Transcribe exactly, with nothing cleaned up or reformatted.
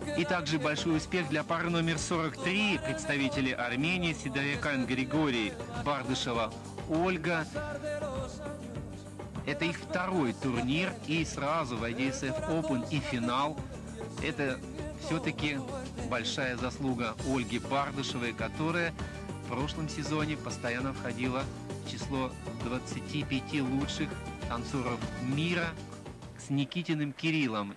И также большой успех для пары номер сорок три, представители Армении, Сидорякян Григорий, Бардышева Ольга. Это их второй турнир, и сразу в ай ди эс эф Open и финал. Это все-таки большая заслуга Ольги Бардышевой, которая в прошлом сезоне постоянно входила в число двадцати пяти лучших танцоров мира с Никитиным Кириллом.